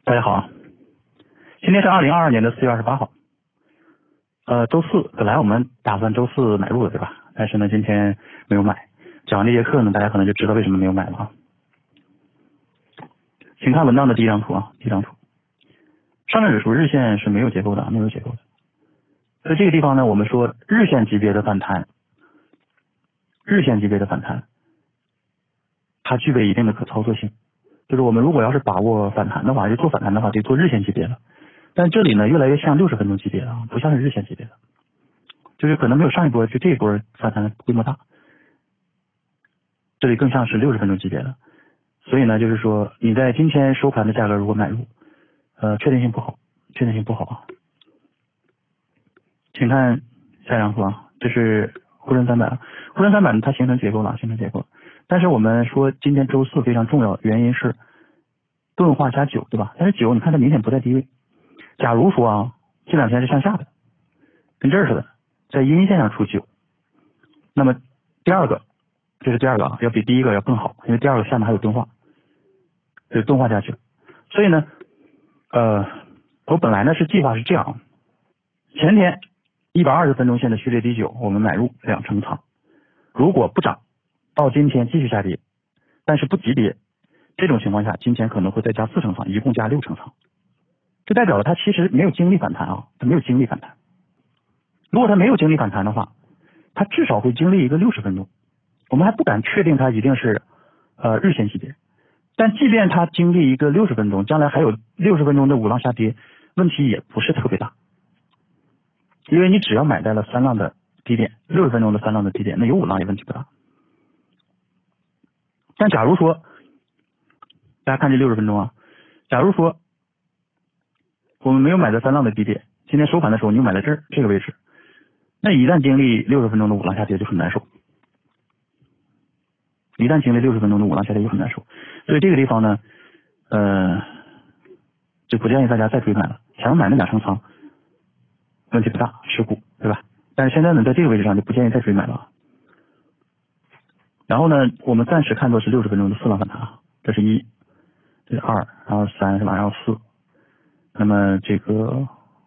大家好啊，今天是2022年的4月28号，周四，本来我们打算周四买入的，对吧？但是呢，今天没有买。讲完这节课呢，大家可能就知道为什么没有买了啊。请看文档的第一张图啊，第一张图，上证指数日线是没有结构的，没有结构的。所以这个地方呢，我们说日线级别的反弹，它具备一定的可操作性。就是我们如果要是把握反弹的话，就做反弹的话，得做日线级别的。但这里呢，越来越像60分钟级别了，不像是日线级别的，就是可能没有上一波就这一波反弹的规模大，这里更像是60分钟级别的。所以呢，就是说你在今天收盘的价格如果买入，确定性不好啊。请看下一张图啊，这是沪深300，沪深300它形成结构了，但是我们说今天周四非常重要，原因是钝化加9，对吧？但是9你看它明显不在低位。假如说啊，这两天是向下的，跟这儿似的，在阴线上出9，那么第二个，这是第二个啊，要比第一个要更好，因为第二个下面还有钝化，就是钝化加9。所以呢，我本来呢是计划是这样，前天120分钟线的序列低9，我们买入2成仓，如果不涨，到今天继续下跌，但是不急跌，这种情况下，今天可能会再加4成仓，一共加6成仓。这代表了它其实没有经历反弹啊，它没有经历反弹。如果它没有经历反弹的话，它至少会经历一个60分钟。我们还不敢确定它一定是日线级别，但即便它经历一个60分钟，将来还有60分钟的5浪下跌，问题也不是特别大。因为你只要买在了3浪的低点，60分钟的3浪的低点，那有5浪也问题不大。但假如说大家看这60分钟啊，假如说我们没有买在3浪的低点，今天收盘的时候你又买在这个位置，那一旦经历60分钟的5浪下跌就很难受，所以这个地方呢，就不建议大家再追买了，想买那2成仓问题不大，持股，对吧？但是现在呢，在这个位置上就不建议再追买了。然后呢，我们暂时看作是60分钟的4浪反弹啊，这是1，这是2，然后3是吧，然后4。那么这个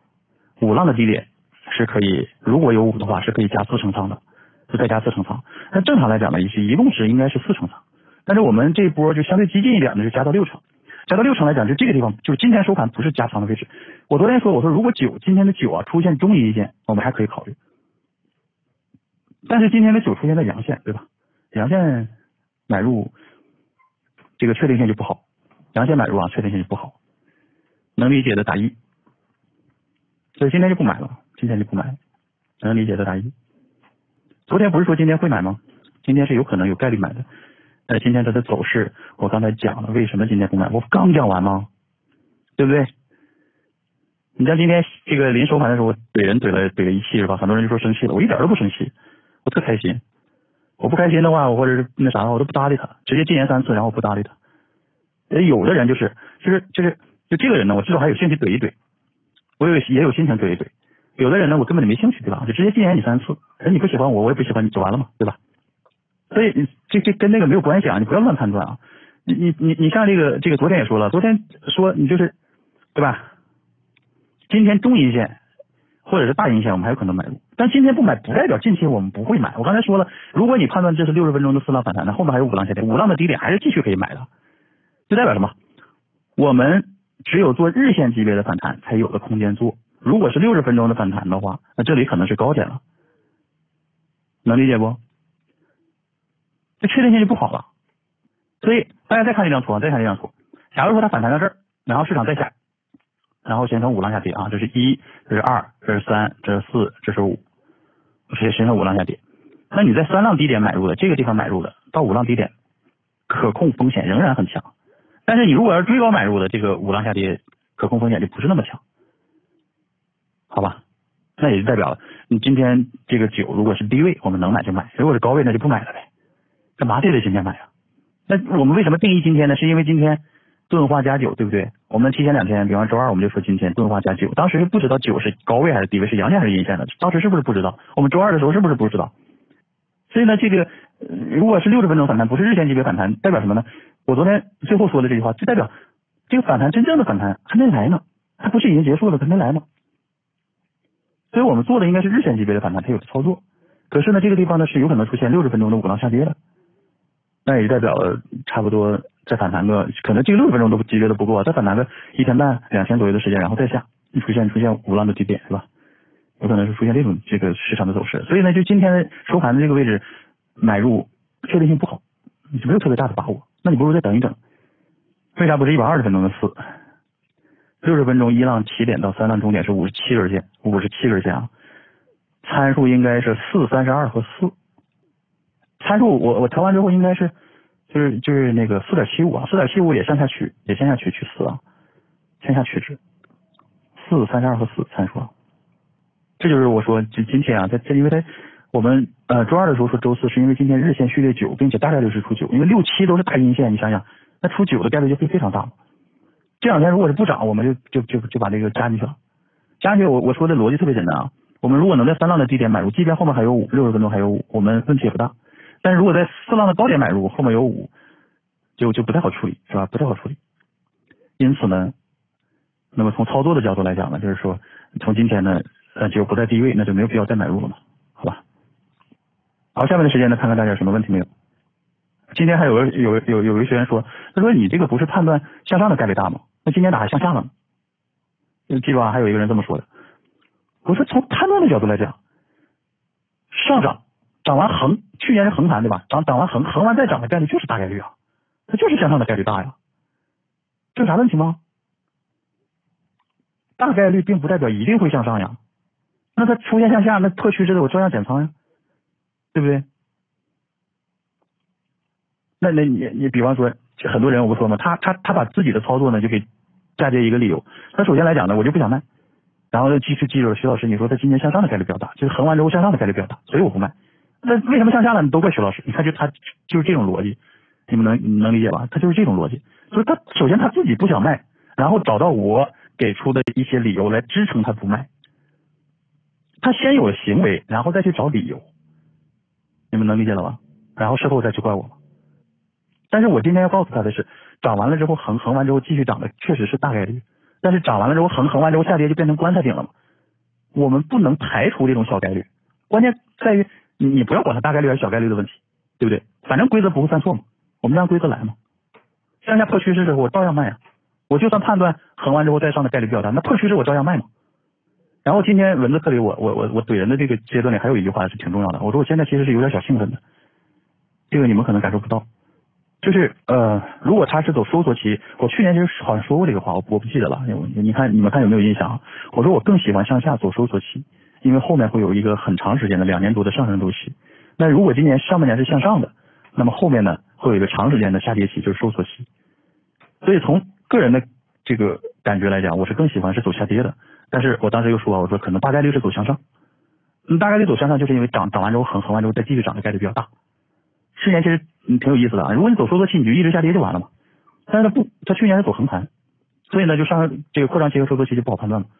5浪的低点是可以，如果有5的话是可以加4成仓的，就再加4成仓。那正常来讲呢，一共是应该是4成仓，但是我们这一波就相对激进一点的，就加到6成。加到6成来讲，就这个地方就是今天收盘不是加仓的位置。我昨天说，我说如果今天的9啊出现中阴线，我们还可以考虑。但是今天的9出现在阳线，对吧？阳线买入这个确定性就不好，阳线买入啊确定性就不好。能理解的打1，所以今天就不买了，能理解的打1。昨天不是说今天会买吗？今天是有可能有概率买的，但是今天它的走势我刚才讲了，为什么今天不买？我刚讲完吗？对不对？你像今天这个临收盘的时候，我怼人怼了一气是吧？很多人就说生气了，我一点都不生气，我特开心。我不开心的话，我或者是那啥，我都不搭理他，直接禁言3次，然后我不搭理他。有的人就这个人呢，我至少还有兴趣怼一怼，我也有心情怼一怼。有的人呢，我根本就没兴趣，对吧？就直接禁言你3次，你不喜欢我，我也不喜欢你，就完了嘛，对吧？所以这跟那个没有关系啊，你不要乱判断啊。你像这个昨天也说了，昨天说你就是对吧？今天中阴线或者是大阴线我们还有可能买入，但今天不买不代表近期我们不会买。我刚才说了，如果你判断这是60分钟的4浪反弹，那后面还有5浪下跌，5浪的低点还是继续可以买的，就代表什么？我们只有做日线级别的反弹才有的空间做，如果是60分钟的反弹的话，那这里可能是高点了，能理解不？这确定性就不好了。所以大家再看这张图，假如说它反弹到这儿，然后市场再下，然后形成5浪下跌啊，这是1，这是2，这是3，这是4，这是5，形成5浪下跌。那你在3浪低点买入的，这个地方买入的，到5浪低点，可控风险仍然很强。但是你如果要是追高买入的，这个5浪下跌可控风险就不是那么强，好吧？那也就代表了你今天这个9如果是低位，我们能买就买；如果是高位，那就不买了呗。干嘛非得今天买啊？那我们为什么定义今天呢？是因为今天钝化加9，对不对？我们提前2天，比方周2我们就说今天钝化加9，当时是不知道9是高位还是低位，是阳线还是阴线的，当时是不是不知道？我们周2的时候是不是不知道？所以呢，这个如果是60分钟反弹，不是日线级别反弹，代表什么呢？我昨天最后说的这句话，就代表这个反弹真正的反弹还没来呢，它不是已经结束了，它没来吗？所以我们做的应该是日线级别的反弹才有操作。可是呢，这个地方呢是有可能出现60分钟的五浪下跌的，那也代表了差不多再反弹个，可能这个60分钟都级别都不够啊，再反弹个1天半2天左右的时间，然后再下，出现五浪的低点是吧？有可能是出现这个市场的走势。所以呢，就今天收盘的这个位置买入确定性不好，你就没有特别大的把握，那你不如再等一等。为啥不是120分钟的4？60分钟1浪起点到3浪终点是57根线，57根线啊。参数应该是4、32和4。参数我调完之后应该是就是那个4.75啊，4.75也向下取去4啊，向下取值4、32和4参数啊。这就是我说今天啊，因为我们周二的时候说周4是因为今天日线序列9，并且大概率是出9，因为6、7都是大阴线，你想想，那出9的概率就会非常大嘛。这两天如果是不涨，我们就把这个加进去了。加进去我说的逻辑特别简单啊，我们如果能在3浪的低点买入，即便后面还有5 ，60分钟还有5，我们问题也不大。但是如果在4浪的高点买入，后面有5，就不太好处理，是吧？不太好处理。因此呢，那么从操作的角度来讲呢，就是说从今天呢就不在低位，那就没有必要再买入了嘛，好吧？好，下面的时间呢，看看大家有什么问题没有。今天还有一学员说，他说你这个不是判断向上的概率大吗？那今天咋还向下了呢？记住啊，还有一个人这么说的。我说从判断的角度来讲，上涨完横，去年是横盘对吧？涨完横完再涨的概率就是大概率啊，它就是向上的概率大呀，这有啥问题吗？大概率并不代表一定会向上呀，那它出现向下，那破趋势的我照样减仓呀，对不对？那你比方说很多人我不说嘛，他把自己的操作呢就给嫁接一个理由，他首先来讲呢，我就不想卖，然后记住徐老师你说他今年向上的概率比较大，就是横完之后向上的概率比较大，所以我不卖。那为什么向下呢？都怪徐老师，你看他就是这种逻辑，你们能理解吧？他就是这种逻辑，就是他首先他自己不想卖，然后找到我给出的一些理由来支撑他不卖，他先有了行为，然后再去找理由，你们能理解了吧？然后事后再去怪我。但是我今天要告诉他的是，涨完了之后横完之后继续涨的确实是大概率，但是涨完了之后横完之后下跌就变成棺材顶了嘛。我们不能排除这种小概率，关键在于你不要管它大概率还是小概率的问题，对不对？反正规则不会犯错嘛，我们让规则来嘛。向下破趋势的时候我照样卖啊，我就算判断横完之后再上的概率比较大，那破趋势我照样卖嘛。然后今天文字课里我怼人的这个阶段里还有一句话是挺重要的，我说我现在其实是有点小兴奋的，这个你们可能感受不到。就是如果他是走收缩期，我去年其实好像说过这个话，我不记得了。你们看有没有印象？我说我更喜欢向下走收缩期，因为后面会有一个很长时间的2年多的上升周期。那如果今年上半年是向上的，那么后面呢会有一个长时间的下跌期，就是收缩期。所以从个人的这个感觉来讲，我是更喜欢是走下跌的。但是我当时又说我说可能大概率是走向上。大概率走向上就是因为涨完之后横完之后再继续涨的概率比较大。去年其实挺有意思的啊，如果你走收缩期，你就一直下跌就完了嘛。但是他去年是走横盘，所以呢，就上这个扩张期和收缩期就不好判断了。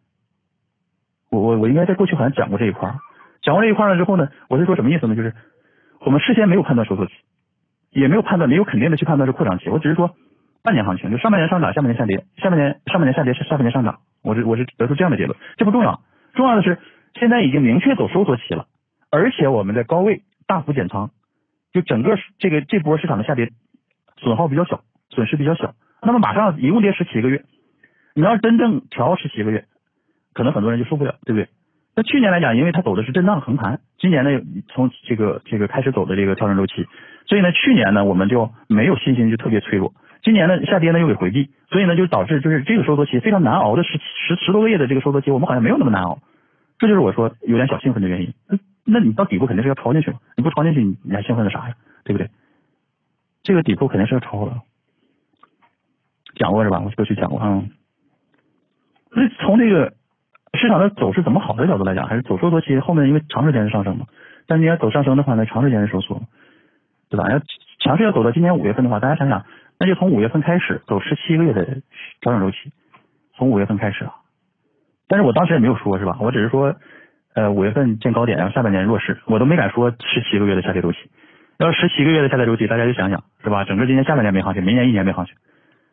我应该在过去好像讲过这一块了之后呢，我是说什么意思呢？就是我们事先没有判断收缩期，也没有肯定的去判断是扩张期，我只是说半年行情，就上半年上涨，下半年下跌，上半年下跌是下半年上涨，我是得出这样的结论，这不重要，重要的是现在已经明确走收缩期了，而且我们在高位大幅减仓。就整个这波市场的下跌损耗比较小，损失比较小，那么马上一共跌17个月，你要真正调17个月，可能很多人就受不了，对不对？那去年来讲，因为它走的是震荡横盘，今年呢从这个开始走的这个调整周期，所以呢去年呢我们就没有信心，就特别脆弱。今年呢下跌呢又给回避，所以呢就导致就是这个收缩期非常难熬的十多个月的这个收缩期，我们好像没有那么难熬，这就是我说有点小兴奋的原因。那你到底部肯定是要抄进去嘛，你不抄进去你还兴奋的啥呀，对不对？这个底部肯定是要抄的，讲过是吧？我过去讲过啊。所以从这个市场的走势怎么好的角度来讲，还是走收缩期后面因为长时间是上升嘛，但是你要走上升的话呢，长时间是收缩，对吧？要强势要走到今年5月份的话，大家想想，那就从5月份开始走17个月的调整周期，从5月份开始啊。但是我当时也没有说是吧？我只是说5月份见高点，然后下半年弱势，我都没敢说17个月的下跌周期。要是17个月的下跌周期，大家就想想是吧？整个今年下半年没行情，明年1年没行情，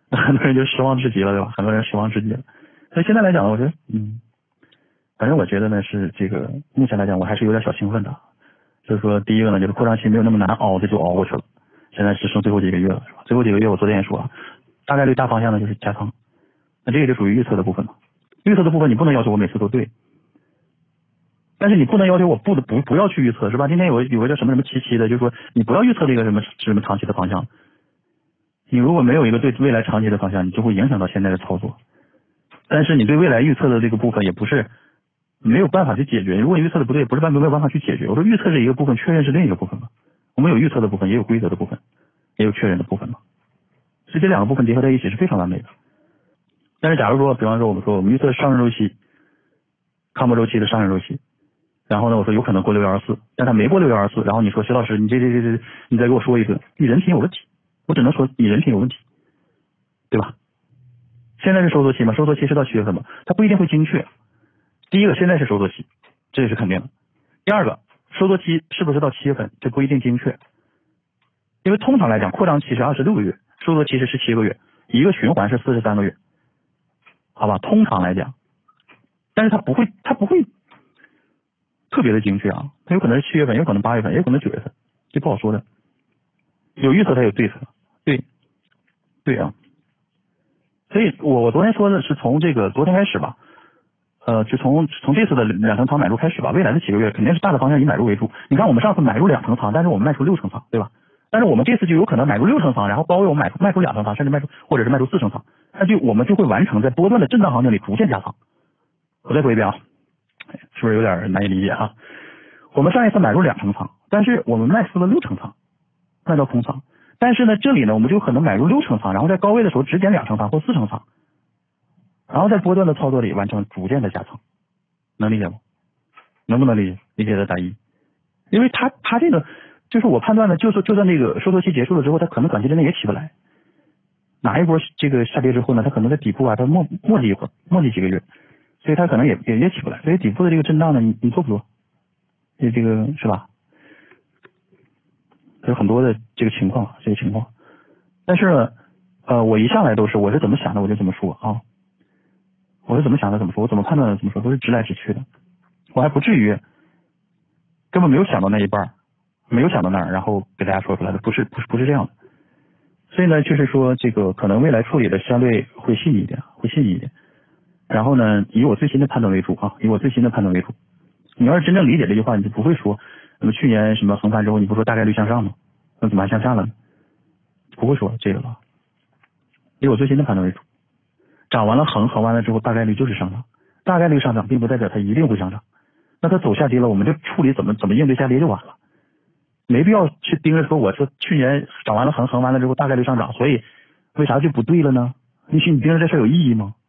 很多人就失望至极了，对吧？很多人失望至极了。所以现在来讲，我觉得，反正我觉得呢是这个，目前来讲我还是有点小兴奋的。就是说，第一个呢，就是扩张期没有那么难熬的就熬过去了。现在只剩最后几个月了，是吧？最后几个月我昨天也说了，大概率大方向呢就是加仓。那这个就属于预测的部分嘛。预测的部分你不能要求我每次都对，但是你不能要求我不要去预测，是吧？今天有一个叫什么七七的，就是说你不要预测这个什么长期的方向。你如果没有一个对未来长期的方向，你就会影响到现在的操作。但是你对未来预测的这个部分也不是没有办法去解决。如果你预测的不对，不是没有办法去解决。我说预测是一个部分，确认是另一个部分嘛。我们有预测的部分，也有规则的部分，也有确认的部分嘛。所以这两个部分结合在一起是非常完美的。但是假如说，比方说我们预测上升周期、康波周期的上升周期，然后呢，我说有可能过6124，但它没过6124，然后你说徐老师，你你再给我说一个，你人品有问题，我只能说你人品有问题，对吧？现在是收缩期嘛，收缩期是到7月份嘛，它不一定会精确。第一个，现在是收缩期，这也是肯定的。第二个，收缩期是不是到7月份，这不一定精确，因为通常来讲，扩张期是26个月，收缩期是17个月，一个循环是43个月，好吧？通常来讲，但是它不会特别的精确啊，它有可能是7月份，也有可能8月份，也有可能9月份，这不好说的。有预测它有对策，对啊。所以我昨天说的是从这个昨天开始吧，就从这次的2层仓买入开始吧，未来的几个月肯定是大的方向以买入为主。你看我们上次买入2层仓，但是我们卖出6层仓，对吧？但是我们这次就有可能买入6层仓，然后包括我们卖出2层仓，甚至或者是卖出4层仓，那我们就会完成在波段的震荡行情里逐渐加仓。我再说一遍啊，是不是有点难以理解啊？我们上一次买入2层仓，但是我们卖出了6层仓，卖到空仓。但是呢，这里呢，我们就可能买入6层仓，然后在高位的时候只减2层仓或4层仓，然后在波段的操作里完成逐渐的加仓，能理解吗？能不能理解？理解的打一。因为它这个就是我判断的，就算这个收缩期结束了之后，它可能短期之内也起不来。哪一波这个下跌之后呢，它可能在底部啊，它磨叽一会儿，磨叽几个月，所以它可能也起不来。所以底部的这个震荡呢，你做不做？这个是吧？有很多的这个情况，但是呢，我一上来我是怎么想的我就怎么说啊，我是怎么想的怎么说，我怎么判断的怎么说，都是直来直去的，我还不至于根本没有想到那一半，没有想到那儿，然后给大家说出来的，不是这样的。所以呢，就是说这个可能未来处理的相对会细腻一点，然后呢，以我最新的判断为主啊，你要是真正理解这句话，你就不会说那么去年什么横盘之后，你不说大概率向上吗？那怎么还向下了呢？不会说这个了。以我最新的判断为主，涨完了横完了之后，大概率就是上涨，大概率上涨并不代表它一定会上涨。那它走下跌了，我们就处理怎么应对下跌就完了，没必要去盯着说我说去年涨完了横完了之后大概率上涨，所以为啥就不对了呢？你盯着这事有意义吗？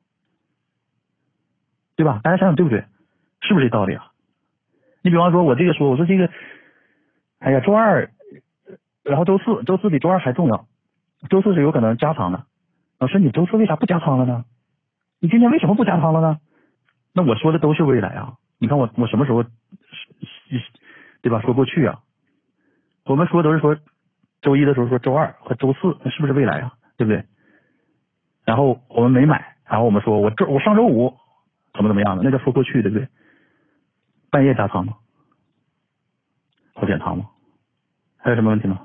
对吧？大家想想对不对？是不是这道理啊？你比方说我说这个，哎呀，周二，然后周四比周二还重要，周四是有可能加仓的。老师，你周四为啥不加仓了呢？你今天为什么不加仓了呢？那我说的都是未来啊！你看我什么时候，对吧？说过去啊，我们说都是说周一的时候说周二和周四，那是不是未来啊？对不对？然后我们没买，然后我们说我上周五怎么样的，那叫说过去，对不对？半夜加仓吗？或减仓吗？还有什么问题吗？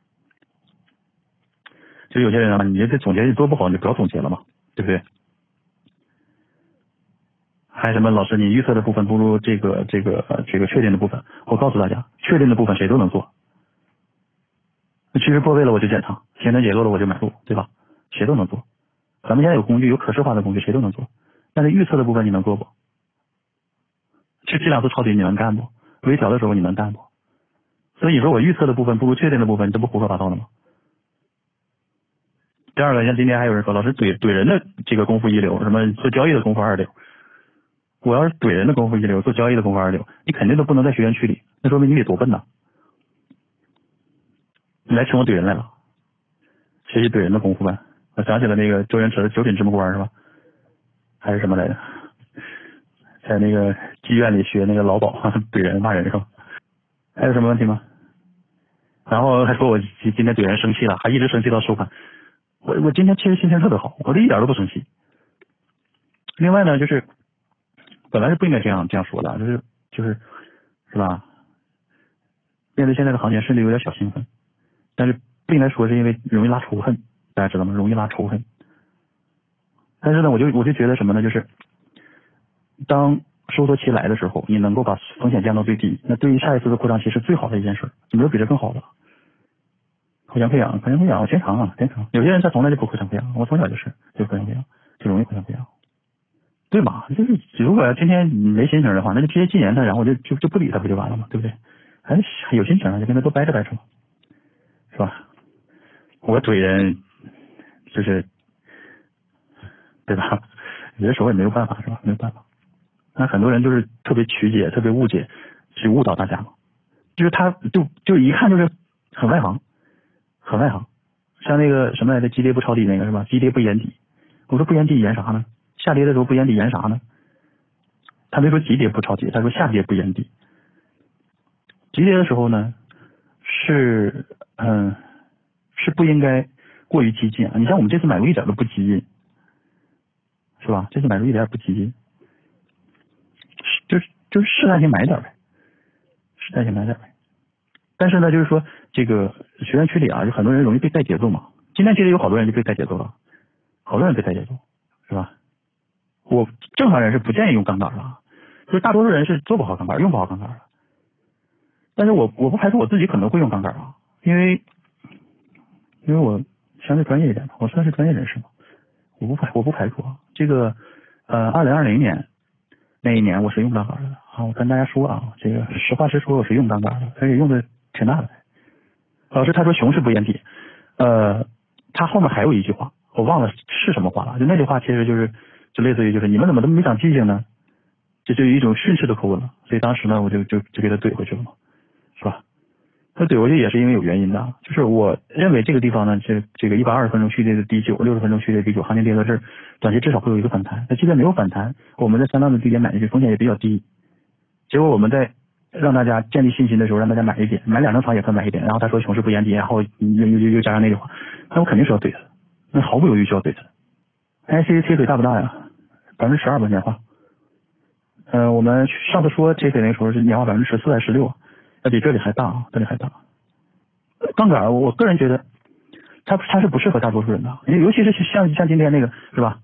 就有些人啊，你这总结做不好，你就不要总结了嘛，对不对？还有什么老师，你预测的部分不如这个确定的部分。我告诉大家，确定的部分谁都能做。趋势破位了我就减仓，形成结构了我就买入，对吧？谁都能做。咱们现在有工具，有可视化的工具，谁都能做。但是预测的部分你能做不？这2次抄底你能干不？微调的时候你能干不？所以你说我预测的部分不如确定的部分，你这不胡说八道了吗？第二个，像今天还有人说，老师怼人的这个功夫一流，什么做交易的功夫2流。我要是怼人的功夫1流，做交易的功夫2流，你肯定都不能在学员区里，那说明你得多笨呐！你来请我怼人来了，学习怼人的功夫呗。我想起了那个周星驰的9品芝麻官是吧？还是什么来着？在那个妓院里学那个老鸨怼人骂人是吧？还有什么问题吗？然后还说我今天怼人生气了，还一直生气到收盘。 我今天其实心情特别好，我这一点都不生气。另外呢，就是本来是不应该这样说的，是吧？面对现在的行情，甚至有点小兴奋，但是不应该说是因为容易拉仇恨，大家知道吗？容易拉仇恨。但是呢，我就觉得什么呢？就是当收缩期来的时候，你能够把风险降到最低，那对于下一次的扩张期是最好的一件事，没有比这更好的。口腔培养，我经常。有些人他从来就不口腔培养，我从小就口腔培养，就容易口腔培养。对吧？就是如果今天你没心情的话，那就直接禁言他，然后就不理他不就完了吗？对不对？还有心情就跟他多掰扯，是吧？我怼人就是对吧？有的时候也没有办法，是吧？没有办法。那很多人就是特别曲解、特别误解，去误导大家嘛。就是他就一看就是很外行，像那个什么来着，急跌不抄底那个是吧？急跌不掩底。我说不掩底掩啥呢？下跌的时候不掩底掩啥呢？他没说急跌不抄底，他说下跌不掩底。急跌的时候呢，是不应该过于激进啊。你像我们这次买入一点都不激进，是吧？这次买入一点也不激进，就是试探性买点呗，但是呢，就是说这个学员区里啊，就很多人容易被带节奏嘛。今天其实有好多人就被带节奏了，是吧？我正常人是不建议用杠杆的，就是大多数人是做不好杠杆，用不好杠杆的。但是我不排除我自己可能会用杠杆啊，因为我相对专业一点嘛，我算是专业人士嘛，我不排除啊。这个2020年那一年我是用杠杆的啊，我跟大家说啊，这个实话实说，我是用杠杆的，而且用的挺大的。老师他说熊市不掩底，他后面还有一句话，我忘了是什么话了，就那句话其实就类似于就是你们怎么都没长记性呢？这就有一种训斥的口吻了，所以当时呢我就给他怼回去了嘛，是吧？他怼回去也是因为有原因的，就是我认为这个地方呢，这个120分钟序列的第9 ，60分钟序列第9，行情跌到这儿，短期至少会有一个反弹。那即便没有反弹，我们在相当的低点买进去，风险也比较低。结果我们在让大家建立信心的时候，让大家买一点，买2张仓也算买一点。然后他说熊市不掩底，然后又加上那句话，那我肯定是要怼他，那毫不犹豫就要怼他。IC 贴水大不大呀？12%吧年化。我们上次说贴水那个时候是年化14%还是16%，要比这里还大啊，这里还大。杠杆，我个人觉得它是不适合大多数人的，尤其是像今天那个是吧？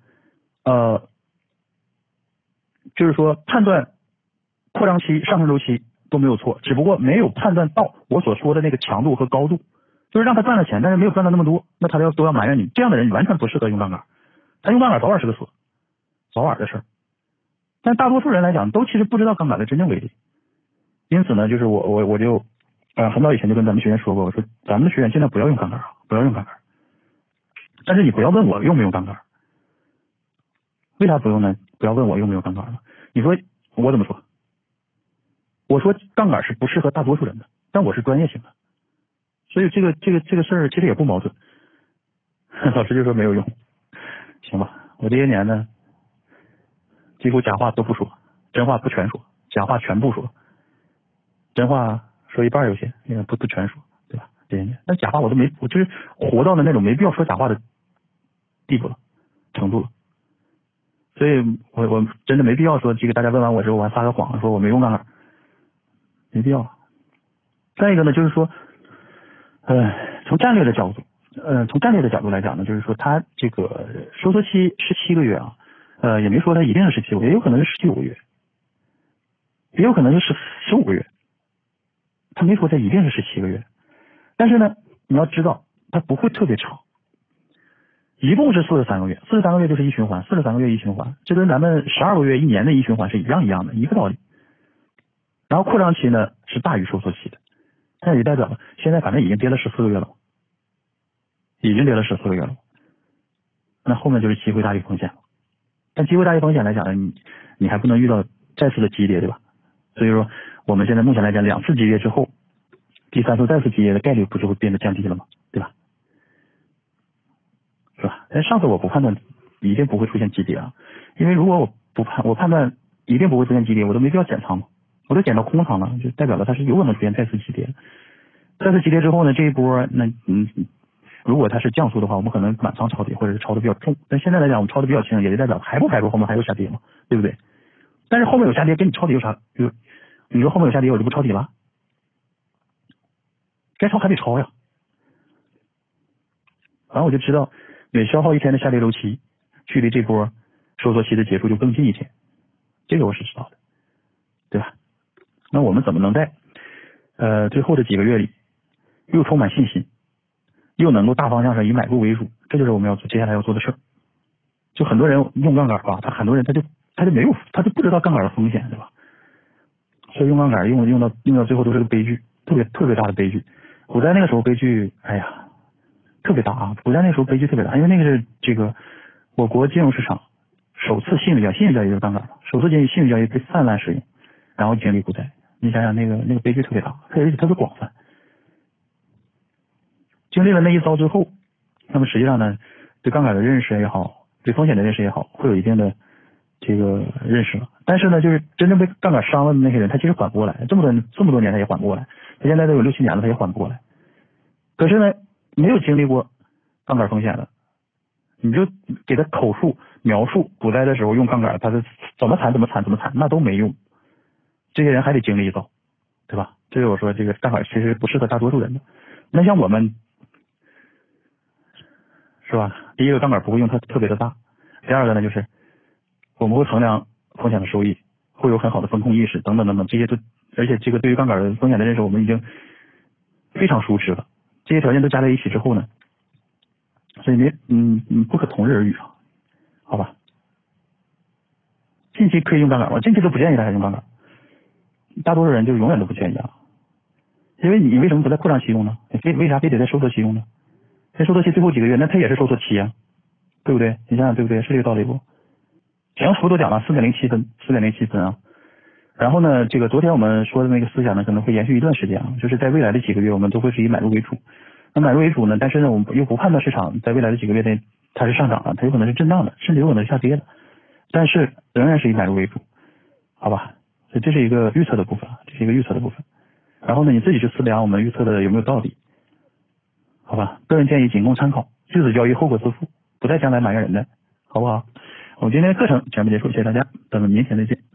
就是说判断扩张期、上升周期都没有错，只不过没有判断到我所说的那个强度和高度，就是让他赚了钱，但是没有赚到那么多，那他都要埋怨你。这样的人完全不适合用杠杆，他用杠杆早晚是个死，早晚的事儿。但大多数人来讲，都其实不知道杠杆的真正威力。因此呢，就是我就很早以前就跟咱们学员说过，我说咱们的学员现在不要用杠杆，不要用杠杆。但是你不要问我用没用杠杆，为啥不用呢？不要问我用没有杠杆了。你说我怎么说？我说杠杆是不适合大多数人的，但我是专业性的，所以这个事儿其实也不矛盾。老师就说没有用，行吧？我这些年呢，几乎假话都不说，真话不全说，假话全部说，真话说一半有些，也不全说，对吧？这些年，但假话我就是活到了那种没必要说假话的地步了，程度了。所以我真的没必要说这个大家问完我之后我还撒个谎说我没用杠杆，没必要。再一个呢，就是说，从战略的角度来讲呢，就是说它这个收缩期17个月啊，也没说它一定是17个月，也有可能是19个月，也有可能是15个月，他没说它一定是17个月。但是呢，你要知道它不会特别长。一共是43个月，43个月就是一循环，43个月一循环，这跟咱们12个月一年的一循环是一样的，一个道理。然后扩张期呢是大于收缩期的，那也代表了现在反正已经跌了14个月了，那后面就是机会大于风险了。但机会大于风险来讲呢，你还不能遇到再次的急跌，对吧？所以说我们现在目前来讲，2次急跌之后，第3次再次急跌的概率不就会变得降低了吗？对吧？是吧？但上次我不判断一定不会出现急跌啊，因为如果我判断一定不会出现急跌，我都没必要减仓嘛，我都减到空仓了，就代表了它是有可能出现再次急跌。再次急跌之后呢，这一波那如果它是降速的话，我们可能满仓抄底或者是抄的比较重。但现在来讲，我们抄的比较轻，也就代表还不排除后面还有下跌嘛，对不对？但是后面有下跌，跟你抄底有啥？就你说后面有下跌，我就不抄底了，该抄还得抄呀。然后我就知道，每消耗一天的下跌周期，距离这波收缩期的结束就更近一天，这个我是知道的，对吧？那我们怎么能在最后的几个月里又充满信心，又能够大方向上以买入为主？这就是我们要做接下来要做的事儿。就很多人用杠杆吧，很多人他就不知道杠杆的风险，对吧？所以用杠杆用到最后都是个悲剧，特别大的悲剧。股灾那个时候悲剧，哎呀，特别大啊！股灾那时候悲剧特别大，因为那个是这个我国金融市场首次信誉交易就是杠杆嘛，首次信誉交易被泛滥使用，然后经历股灾。你想想那个悲剧特别大，而且特别广泛。经历了那一遭之后，那么实际上呢，对杠杆的认识也好，对风险的认识也好，会有一定的这个认识了。但是呢，就是真正被杠杆伤了的那些人，他其实缓不过来，这么多年他也缓不过来，他现在都有6、7年了，他也缓不过来。可是呢，没有经历过杠杆风险的，你就给他口述描述股灾的时候用杠杆，他是怎么惨，那都没用。这些人还得经历一遭，对吧？这就是我说这个杠杆其实不适合大多数人的。那像我们，是吧？第一个杠杆不会用特别的大，第二个呢就是我们会衡量风险的收益，会有很好的风控意识等等，这些都，而且这个对于杠杆的风险的认识我们已经非常熟知了。这些条件都加在一起之后呢，所以不可同日而语啊，好吧？近期可以用杠杆，我近期都不建议大家用杠杆，大多数人就永远都不建议啊。因为你为什么不在扩张期用呢？为啥非得在收缩期用呢？在收缩期最后几个月，那它也是收缩期啊，对不对？你想想对不对？是这个道理不？行，幅度讲了4.07分啊。然后呢，这个昨天我们说的那个思想呢，可能会延续一段时间啊，就是在未来的几个月，我们都会是以买入为主。那买入为主呢，但是呢，我们又不判断市场在未来的几个月内它是上涨的，它有可能是震荡的，甚至有可能是下跌的，但是仍然是以买入为主，好吧？所以这是一个预测的部分，然后呢，你自己去思量我们预测的有没有道理，好吧？个人建议仅供参考，据此交易后果自负，不在将来埋怨人的，好不好？我们今天的课程全部结束，谢谢大家，咱们明天再见。